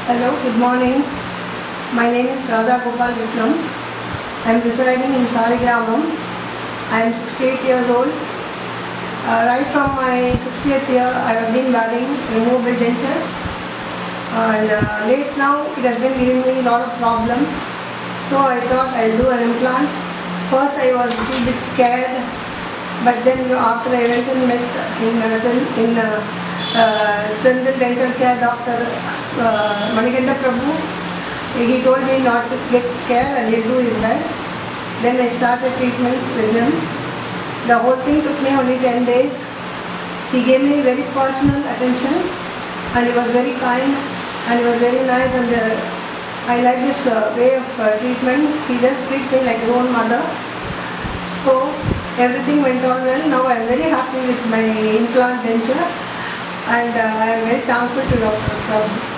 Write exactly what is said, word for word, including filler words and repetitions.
Hello, good morning. My name is Radha Gopal Vikram. I am residing in Saligramam. I am sixty-eight years old. Uh, right from my sixtieth year, I have been wearing removable denture. And uh, late now, it has been giving me a lot of problems. So I thought I'll do an implant. First, I was a little bit scared. But then after I went and met in, uh, in uh, uh, Senthil Dental Care Doctor uh, Manikanda Prabhu, he told me not to get scared and he'll do his best. Then I started treatment with him. The whole thing took me only ten days. He gave me very personal attention and he was very kind and he was very nice, and uh, I like this uh, way of uh, treatment. He just treats me like his own mother. So everything went on well. Now I am very happy with my implant denture and uh, I am very thankful to Doctor Prabhu.